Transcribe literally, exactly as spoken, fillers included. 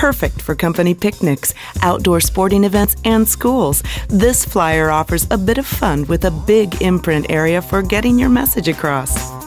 perfect for company picnics, outdoor sporting events, and schools. This flyer offers a bit of fun with a big imprint area for getting your message across.